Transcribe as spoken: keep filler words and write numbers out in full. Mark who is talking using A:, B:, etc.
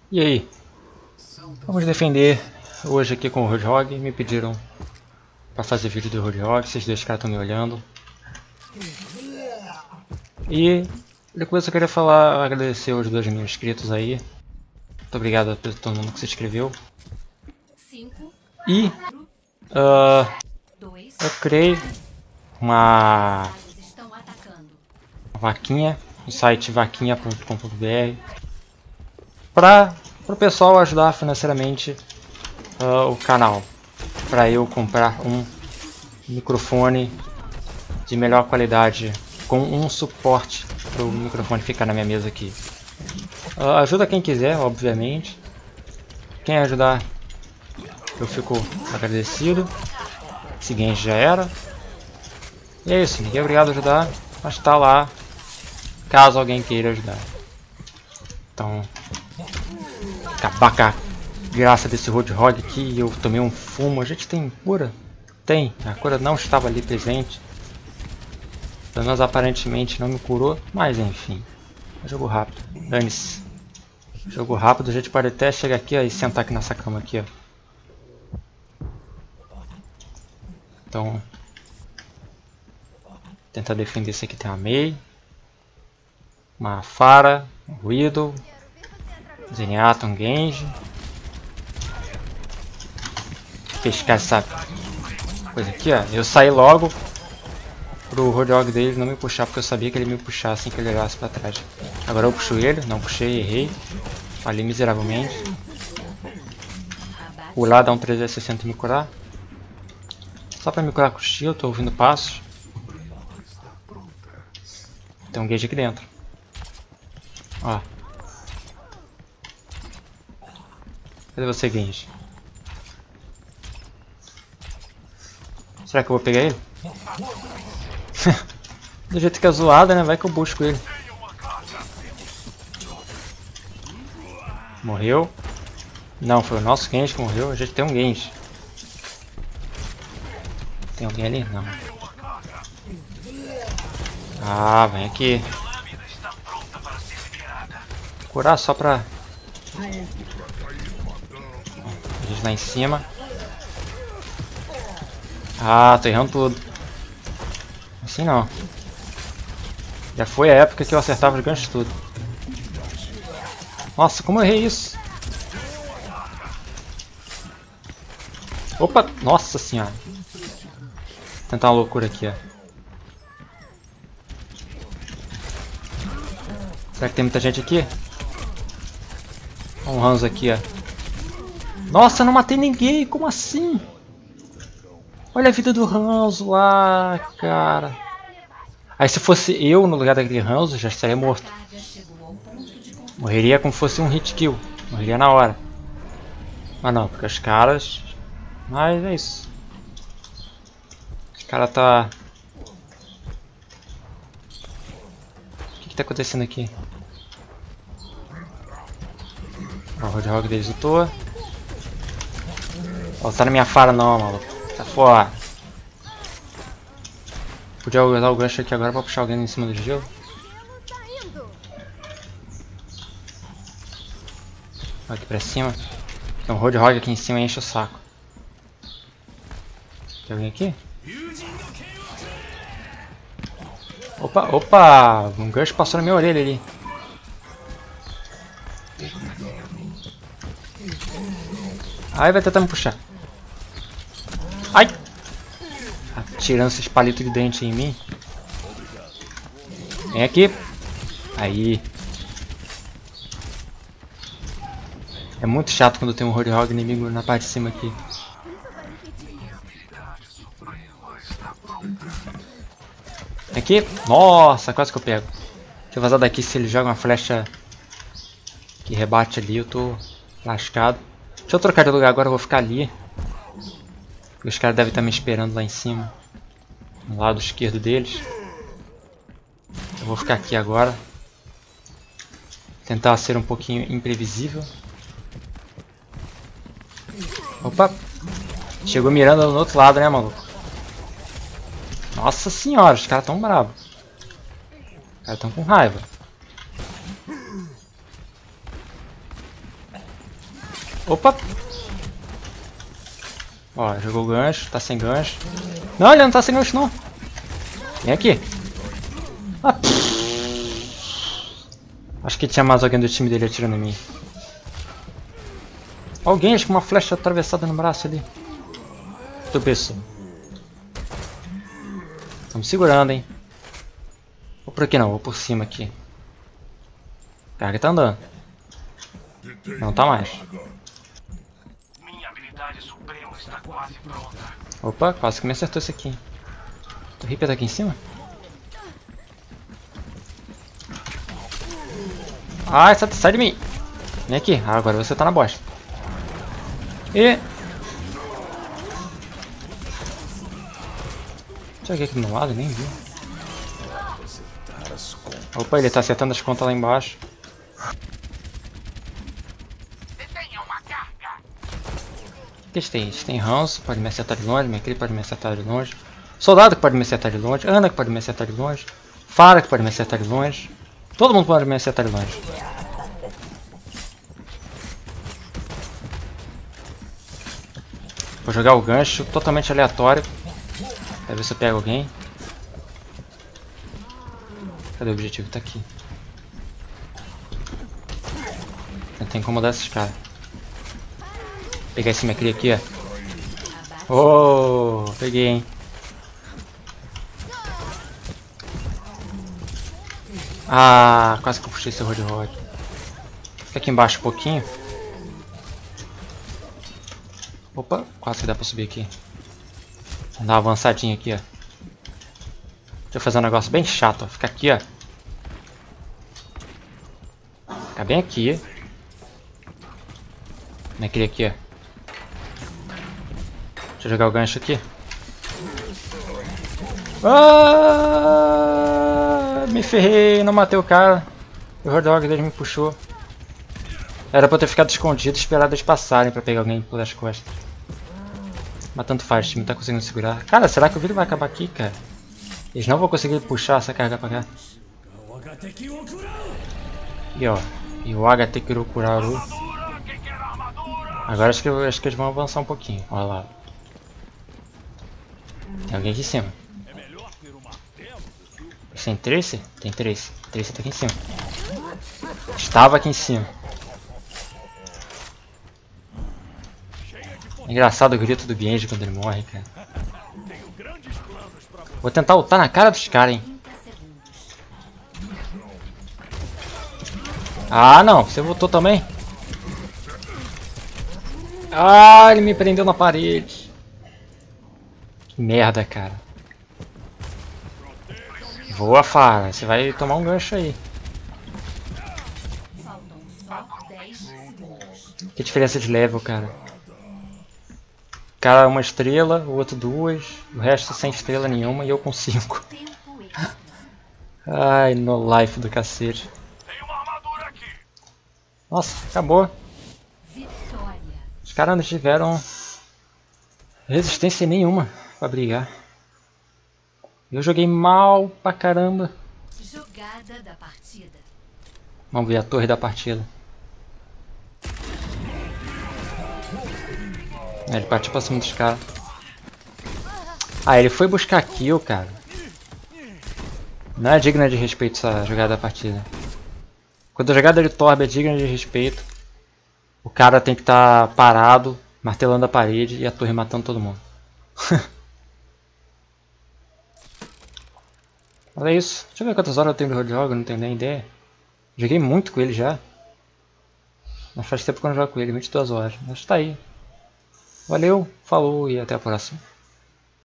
A: E aí? Vamos defender hoje aqui com o Roadhog. Me pediram para fazer vídeo do Roadhog, esses dois caras estão me olhando. E depois eu queria falar, agradecer os dois mil inscritos aí. Muito obrigado a todo mundo que se inscreveu. E uh, eu criei uma vaquinha no site vaquinha ponto com ponto br para o pessoal ajudar financeiramente uh, o canal, para eu comprar um microfone de melhor qualidade com um suporte para o microfone ficar na minha mesa aqui. Uh, ajuda quem quiser, obviamente. Quem ajudar, eu fico agradecido. Seguinte, já era. E é isso, ninguém é obrigado a ajudar, mas está lá caso alguém queira ajudar. Então, acabar com a graça desse Roadhog aqui. Eu tomei um fumo. A gente tem cura? Tem. A cura não estava ali presente. Pelo menos aparentemente não me curou. Mas enfim. Jogo rápido. Dane-se. Jogo rápido. A gente pode até chegar aqui ó, e sentar aqui nessa cama aqui. Ó. Então. Tentar defender esse aqui. Tem uma Mei. Uma Pharah. Um Widow. Zenyatta, um Genji. Pescar essa coisa aqui, ó. Eu saí logo pro Roadhog dele não me puxar, porque eu sabia que ele me puxar assim que ele olhasse pra trás. Agora eu puxo ele, não puxei, errei. Falei miseravelmente. Pular, dá um trezentos e sessenta e me curar. Só pra me curar com o estilo, tô ouvindo passos. Tem um Genji aqui dentro. Ó. Cadê você, Genji? Será que eu vou pegar ele? Do jeito que é zoada, né? Vai que eu busco ele. Morreu. Não, foi o nosso Genji que morreu. A gente tem um Genji. Tem alguém ali? Não. Ah, vem aqui. Curar só pra... A gente lá em cima. Ah, tô errando tudo. Assim não. Já foi a época que eu acertava os ganchos tudo. Nossa, como eu errei isso? Opa, nossa senhora. Vou tentar uma loucura aqui, ó. Será que tem muita gente aqui? Um Hanzo aqui, ó. Nossa, não matei ninguém, como assim? Olha a vida do Hanzo lá, cara. Aí se fosse eu no lugar daquele Hanzo, já estaria morto. Morreria como fosse um hit kill. Morreria na hora. Mas não, porque os caras... Mas é isso. Esse cara tá... O que que tá acontecendo aqui? Ó, o Roadhog deles lutou. Ó, tá na minha Pharah não, maluco. Tá fora. Podia usar o gancho aqui agora pra puxar alguém em cima do gelo. Aqui pra cima. Tem um Roadhog aqui em cima e enche o saco. Tem alguém aqui? Opa, opa! Um gancho passou na minha orelha ali. Ai, vai tentar me puxar. Ai! Atirando esses palitos de dente em mim. Vem aqui. Aí. É muito chato quando tem um Roadhog inimigo na parte de cima aqui. Vem aqui. Nossa, quase que eu pego. Deixa eu vazar daqui, se ele joga uma flecha que rebate ali, eu tô lascado. Deixa eu trocar de lugar agora, eu vou ficar ali. Os caras devem estar me esperando lá em cima. No lado esquerdo deles. Eu vou ficar aqui agora. Tentar ser um pouquinho imprevisível. Opa! Chegou mirando no outro lado, né, maluco? Nossa senhora, os caras tão bravos. Os caras tão com raiva. Opa! Ó, jogou o gancho, tá sem gancho. Não, ele não tá sem gancho não. Vem aqui. Ah, acho que tinha mais alguém do time dele atirando em mim. Alguém, acho que uma flecha atravessada no braço ali. Tropeçou. Estamos segurando, hein. Vou por aqui não, vou por cima aqui. O cara tá andando. Não tá mais. Opa, quase que me acertou esse aqui. O Reaper tá aqui em cima? Ai, sai, sai de mim! Vem aqui, ah, agora você tá na bosta. E... deixa eu ver aqui do meu lado, nem vi. Opa, ele tá acertando as contas lá embaixo. O que eles têm? Eles têm Hanzo, pode me acertar de longe, Mekri pode me acertar de longe. Soldado que pode me acertar de longe, Ana que pode me acertar de longe, Pharah que pode me acertar de longe. Todo mundo pode me acertar de longe. Vou jogar o gancho totalmente aleatório. Pra ver se eu pego alguém. Cadê o objetivo? Tá aqui. Tentar incomodar esses caras. Vou pegar esse Mekri aqui, ó. Oh, peguei, hein. Ah, quase que eu puxei esse Road Rod. Fica aqui embaixo um pouquinho. Opa, quase que dá pra subir aqui. Vou dar uma avançadinha aqui, ó. Deixa eu fazer um negócio bem chato, ó. Fica aqui, ó. Fica bem aqui. Naquele aqui, ó. Deixa eu jogar o gancho aqui. Ah, me ferrei, não matei o cara. O Horde Dog dele me puxou. Era pra eu ter ficado escondido e esperado eles passarem pra pegar alguém pelas costas. Mas tanto faz, o time tá conseguindo segurar. Cara, será que o vídeo vai acabar aqui, cara? Eles não vão conseguir puxar essa carga pra cá. E ó, e o H T Kirokuraru. Agora acho que, acho que eles vão avançar um pouquinho. Olha lá. Tem alguém aqui em cima. Tem Tracer? Tem Tracer. Tracer tá aqui em cima. Estava aqui em cima. Engraçado o grito do Genji quando ele morre, cara. Vou tentar ultar na cara dos caras, hein. Ah, não. Você voltou também? Ah, ele me prendeu na parede. Que merda, cara. Voa, Pharah. Você vai tomar um gancho aí. Que diferença de level, cara. O cara uma estrela, o outro duas, o resto sem estrela nenhuma e eu com cinco. Ai, no life do cacete. Nossa, acabou. Os caras não tiveram resistência nenhuma pra brigar. Eu joguei mal pra caramba. Vamos ver a torre da partida. Ele partiu pra cima dos caras. Ah, ele foi buscar kill, cara. Não é digna de respeito essa jogada da partida. Quando a jogada de Torb é digna de respeito, o cara tem que estar tá parado, martelando a parede e a torre matando todo mundo. Olha isso. Deixa eu ver quantas horas eu tenho de Roadhog, eu não tenho nem ideia. Joguei muito com ele já. Mas faz tempo que eu não jogo com ele, vinte e duas horas. Mas tá aí. Valeu, falou e até a próxima.